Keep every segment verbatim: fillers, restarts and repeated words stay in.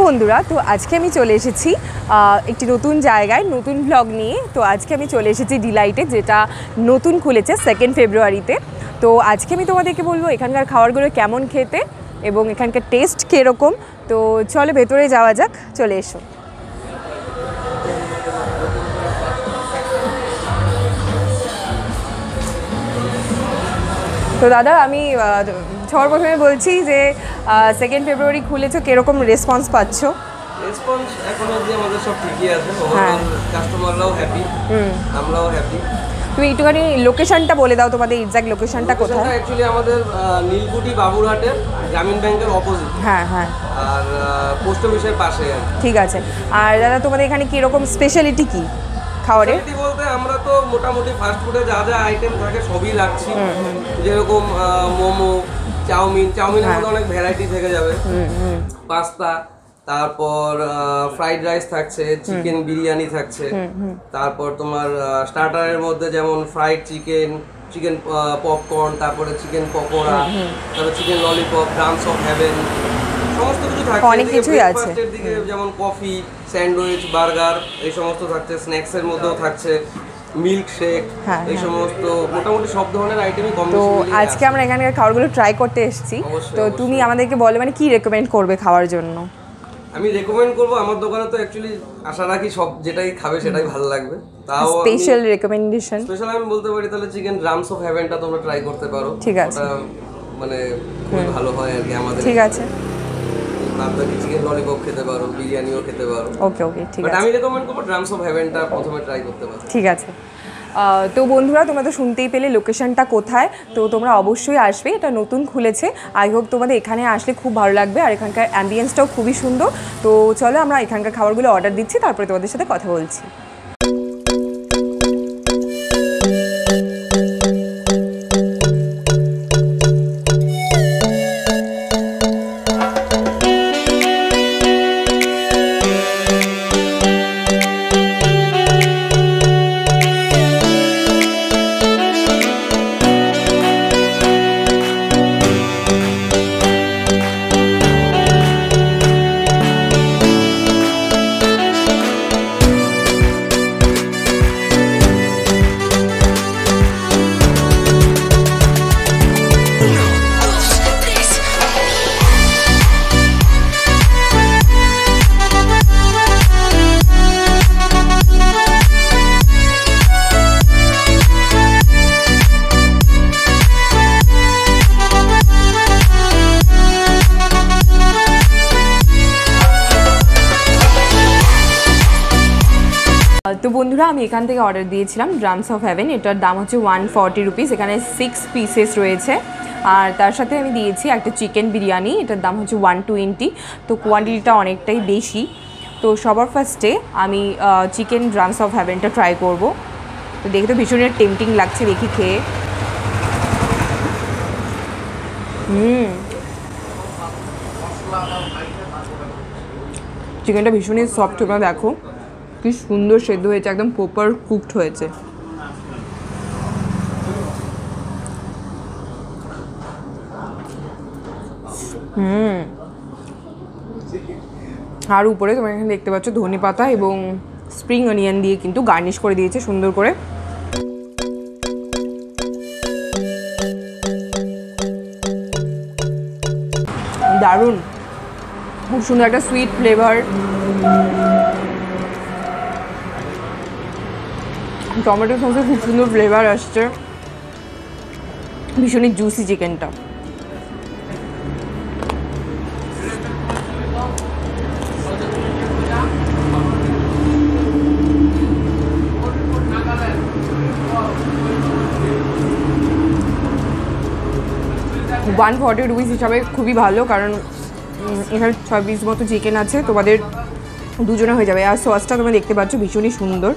বন্ধুরা, তো আজকে আমি চলে এসেছি একটি নতুন জায়গায় নতুন ব্লগ নিয়ে। তো আজকে আমি চলে এসেছি ডিলাইটে, যেটা নতুন খুলেছে সেকেন্ড ফেব্রুয়ারিতে। তো আজকে আমি তোমাদেরকে বলবো এখানকার খাবারগুলো কেমন খেতে এবং এখানকার টেস্ট কীরকম। তো চলো ভেতরে যাওয়া যাক, চলে এসো। তো দাদা, আমি সবার প্রথমে বলছি যে সেকেন্ড ফেব্রুয়ারি খুলেছো, কিরকম রেসপন্স পাচ্ছ? রেসপন্স এখন অবধি আমাদের সব ঠিকই আছে, ওভারঅল কাস্টমাররাও হ্যাপি, আমরাও হ্যাপি। তুমি একটুখানি লোকেশনটা বলে দাও, তোমাদের এক্সাক্ট লোকেশনটা কোথায়? অ্যাকচুয়ালি আমাদের নীলকুঠি বাবুরহাটের গ্রামীণ ব্যাংকের অপোজিট। হ্যাঁ হ্যাঁ, আর পোস্ট অফিসের পাশে। ঠিক আছে। আর দাদা, তোমাদের এখানে কীরকম স্পেশালিটি কী খাবারে? বলতে আমরা তো মোটামুটি ফাস্ট ফুডে যা যা আইটেম থাকে সবই রাখছি, যেরকম মোমো, চাউমিন চাউমিনের মধ্যে অনেক ভ্যারাইটি থেকে যাবে, পাস্তা, তারপর ফ্রাইড রাইস থাকছে, চিকেন বিরিয়ানি থাকছে, তারপর তোমার স্টার্টারের মধ্যে যেমন ফ্রাইড চিকেন, চিকেন পপকর্ন, তারপরে চিকেন পকোড়া, তারপর chicken lollipop, drums of heaven, সমস্ত কিছু থাকছে। অনেক কিছুই আছে, দিকে যেমন কফি, স্যান্ডউইচ, বার্গার, এই সমস্ত থাকছে। স্ন্যাক্সের মধ্যেও থাকছে মিল্ক শেক, এই সমস্ত মোটামুটি সব ধরনের আইটেমই কম। তো আজকে আমরা এখানকার খাবারগুলো ট্রাই করতে এসেছি। তো তুমি আমাদেরকে বলো, মানে কি রেকমেন্ড করবে খাওয়ার জন্য? আমি রেকমেন্ড করব, আমার দোকানে তো অ্যাকচুয়ালি আশা রাখি সব যেটাই খাবে সেটাই ভালো লাগবে। তাও স্পেশাল রেকমেন্ডেশন স্পেশাল আমি বলতে পারি তাহলে চিকেন ড্রামস অফ হেভেনটা তোমরা ট্রাই করতে পারো। ঠিক আছে, ওটা মানে খুব ভালো হয় আর কি আমাদের। ঠিক আছে, আপনারা চিকেন ললিপপ খেতে পারো, বিরিয়ানিও খেতে পারো। ওকে ওকে, ঠিক আছে। বাট আমি রেকমেন্ড করব ড্রামস অফ হেভেনটা প্রথমে ট্রাই করতে পারো। ঠিক আছে। তো বন্ধুরা, তোমরা তো শুনতেই পেলে লোকেশনটা কোথায়। তো তোমরা অবশ্যই আসবে, এটা নতুন খুলেছে। আই হোপ তোমাদের এখানে আসলে খুব ভালো লাগবে, আর এখানকার অ্যাম্বিয়েন্সটাও খুবই সুন্দর। তো চলো আমরা এখানকার খাবারগুলো অর্ডার দিচ্ছি, তারপরে তোমাদের সাথে কথা বলছি। তো বন্ধুরা, আমি এখান থেকে অর্ডার দিয়েছিলাম ড্রামস অফ হেভেন। এটার দাম হচ্ছে ওয়ান ফর্টি রুপিস। এখানে সিক্স পিসেস রয়েছে, আর তার সাথে আমি দিয়েছি একটা চিকেন বিরিয়ানি, এটার দাম হচ্ছে ওয়ান টোয়েন্টি। তো কোয়ান্টিটিটা অনেকটাই বেশি। তো সবার ফার্স্টে আমি চিকেন ড্রামস অফ হেভেনটা ট্রাই করব। তো দেখে তো ভীষণ টেম্পটিং লাগছে, দেখি খেয়ে। হুম, চিকেনটা ভীষণই সফট, তোমরা দেখো কি সুন্দর সেদ্ধ হয়েছে, একদম প্রপার কুকড হয়েছে। হুম, আর উপরে তোমরা এখানে দেখতে পাচ্ছ ধনে পাতা এবং স্প্রিং অনিয়ন দিয়ে কিন্তু গার্নিশ করে দিয়েছে সুন্দর করে। দারুণ, খুব সুন্দর একটা সুইট ফ্লেভার। টমেটো সসে খুব সুন্দর ফ্লেভার আসছে, ভীষণই জুসি চিকেনটা। ওয়ান ফর্টি রুপিস হিসাবে খুবই ভালো, কারণ এখানে ছয় পিস মতো চিকেন আছে, তোমাদের দুজনে হয়ে যাবে। আর সসটা তোমরা দেখতে পাচ্ছ ভীষণই সুন্দর।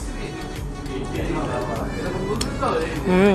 হুম,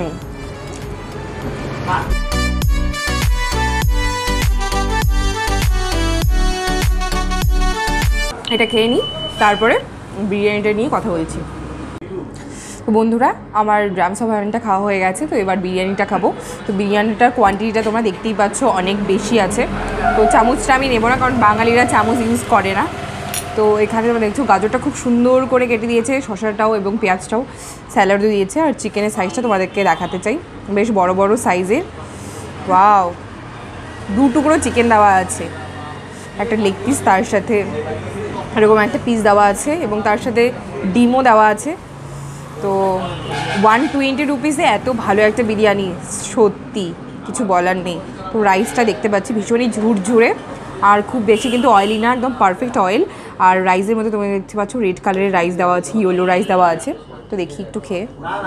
এটা খেয়ে নিই, তারপরে বিরিয়ানিটা নিয়ে কথা বলছি। তো বন্ধুরা আমার ড্রামস অফ হেভেনটা খাওয়া হয়ে গেছে, তো এবার বিরিয়ানিটা খাবো। তো বিরিয়ানিটার কোয়ান্টিটিটা তোমরা দেখতেই পাচ্ছ অনেক বেশি আছে। তো চামচটা আমি নেবো না, কারণ বাঙালিরা চামচ ইউজ করে না। তো এখানে তোমরা দেখছো গাজরটা খুব সুন্দর করে কেটে দিয়েছে, শসাটাও এবং পেঁয়াজটাও স্যালাডও দিয়েছে। আর চিকেনের সাইজটা তোমাদেরকে দেখাতে চাই, বেশ বড় বড় সাইজের। ওয়াও, দু টুকরো চিকেন দেওয়া আছে, একটা লেগ পিস তার সাথে এরকম একটা পিস দেওয়া আছে, এবং তার সাথে ডিমও দেওয়া আছে। তো ওয়ান টোয়েন্টি রুপিসে এত ভালো একটা বিরিয়ানি, সত্যি কিছু বলার নেই। তো রাইসটা দেখতে পাচ্ছি ভীষণই ঝুরঝুরে, আর খুব বেশি কিন্তু অয়েলি না, একদম পারফেক্ট অয়েল। আর রাইসের মধ্যে তোমরা দেখতে পাচ্ছ রেড কালারের রাইস দেওয়া আছে, ইয়েলো রাইস দেওয়া আছে। তো দেখি একটু খেয়ে।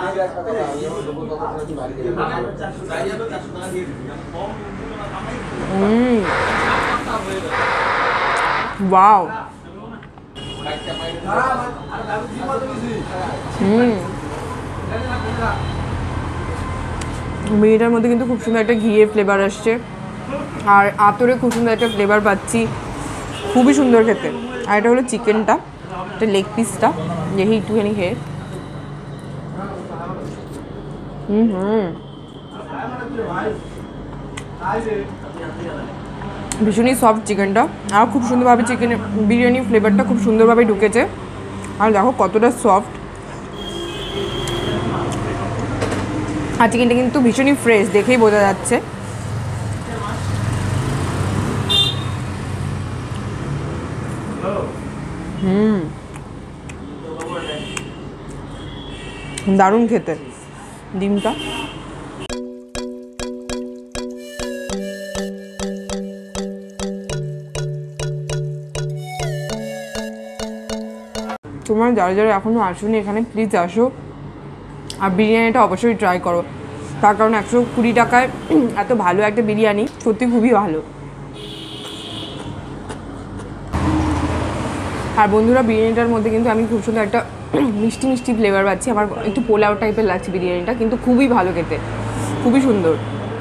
হুম, ওয়াও, হুম, বিরিয়ানিটার মধ্যে কিন্তু খুব সুন্দর একটা ঘিয়ের ফ্লেভার আসছে, আর আতরে খুব সুন্দর একটা ফ্লেভার পাচ্ছি, খুবই সুন্দর খেতে। আর এটা হলো চিকেনটা, এটা লেগ পিসটা, দেখি একটুখানি খেয়ে। হুম হুম ভীষণই সফট চিকেনটা, আর খুব সুন্দরভাবে চিকেন বিরিয়ানি ফ্লেভারটা খুব সুন্দরভাবে ঢুকেছে। আর দেখো কতটা সফট, আর চিকেনটা কিন্তু ভীষণই ফ্রেশ, দেখেই বোঝা যাচ্ছে। হুম, দারুণ খেতে ডিমটা। তোমরা যারা যারা এখনও আসোনি এখানে প্লিজ আসো, আর বিরিয়ানিটা অবশ্যই ট্রাই করো, তার কারণ একশো কুড়ি টাকায় এত ভালো একটা বিরিয়ানি সত্যি খুবই ভালো। আর বন্ধুরা বিরিয়ানিটার মধ্যে কিন্তু আমি খুব সুন্দর একটা মিষ্টি মিষ্টি ফ্লেভার পাচ্ছি, আমার একটু পোলাও টাইপের লাগছে বিরিয়ানিটা, কিন্তু খুবই ভালো খেতে, খুবই সুন্দর।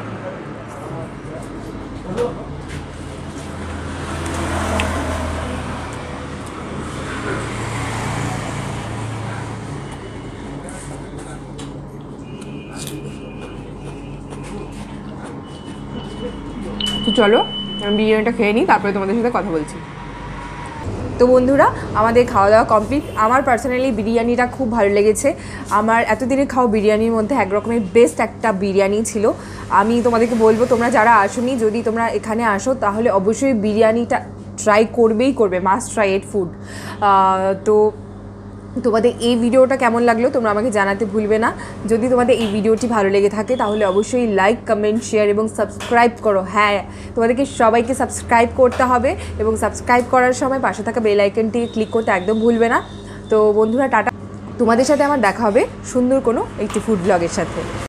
তো চলো আমি বিরিয়ানিটা খেয়ে নিই, তারপরে তোমাদের সাথে কথা বলছি। তো বন্ধুরা আমাদের খাওয়া দাওয়া কমপ্লিট। আমার পার্সোনালি বিরিয়ানিটা খুব ভালো লেগেছে, আমার এতদিনের খাওয়া বিরিয়ানির মধ্যে এক রকমের বেস্ট একটা বিরিয়ানি ছিল। আমি তোমাদেরকে বলবো তোমরা যারা আসোনি, যদি তোমরা এখানে আসো তাহলে অবশ্যই বিরিয়ানিটা ট্রাই করবেই করবে, মাস্ট ট্রাই ইট ফুড। তো তোমাদের এই ভিডিওটা কেমন লাগলো তোমরা আমাকে জানাতে ভুলবে না। যদি তোমাদের এই ভিডিওটি ভালো লেগে থাকে তাহলে অবশ্যই লাইক, কমেন্ট, শেয়ার এবং সাবস্ক্রাইব করো। হ্যাঁ, তোমাদেরকে সবাইকে সাবস্ক্রাইব করতে হবে, এবং সাবস্ক্রাইব করার সময় পাশে থাকা বেল আইকনটি ক্লিক করতে একদম ভুলবে না। তো বন্ধুরা টাটা, তোমাদের সাথে আমার দেখা হবে সুন্দর কোনো একটি ফুড ব্লগের সাথে।